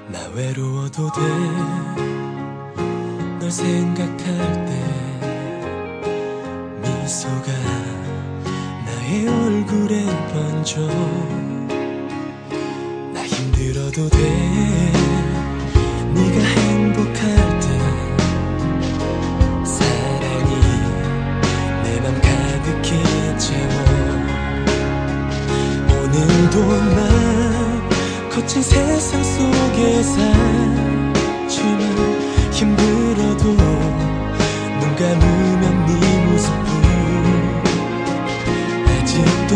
나 외로워도 돼. 널 생각할 때 미소가 나의 얼굴에 번져. 나 힘들어도 돼. 네가 행복할 때 사랑이 내 맘 가득히 채워. 오늘도 난 거친 세상 속에 살지만 힘들어도 눈 감으면 네 모습뿐. 아직도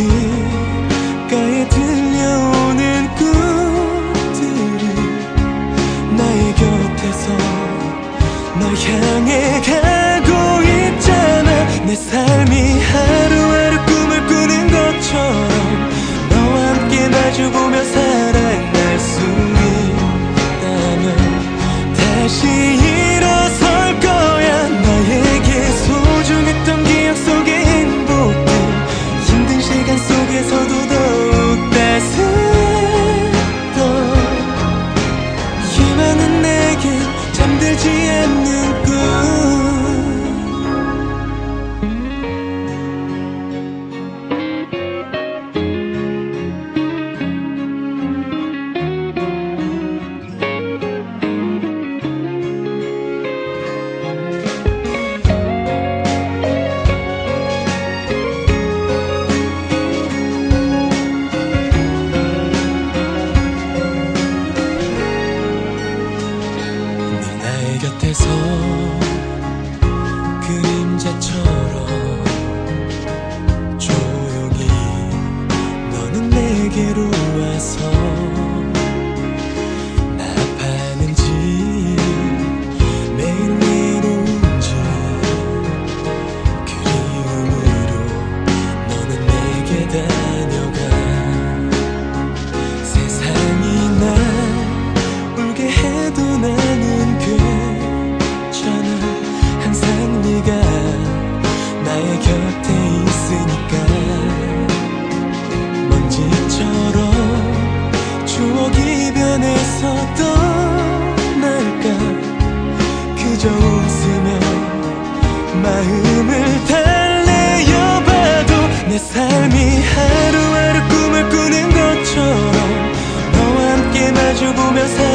귓가에 들려오는 꿈들이 나의 곁에서 널 향해 가고 있잖아. 내 삶이 하루하루 꿈을 꾸는 것처럼 너와 함께 마주보며 살아갈 수 있다면 다시 일어설 거야. 나에게 소중했던 기억 속의 행복들, 힘든 시간 속에서도 더욱 따스했던 희망은 내겐 잠들지 않는 꿈. 곁에서 그림자처럼 조용히 너는 내게로 와서 나 아파하는지 매일 외로운지 그리움으로 너는 내게 다녀가. 세상이 날 울게 해도 나는 항상 네가 나의 곁에 있으니까. 먼지처럼 추억이 변해서 떠날까. 그저 웃으며 마음을 달래어봐도 내 삶이 하루하루 꿈을 꾸는 것처럼 너와 함께 마주보며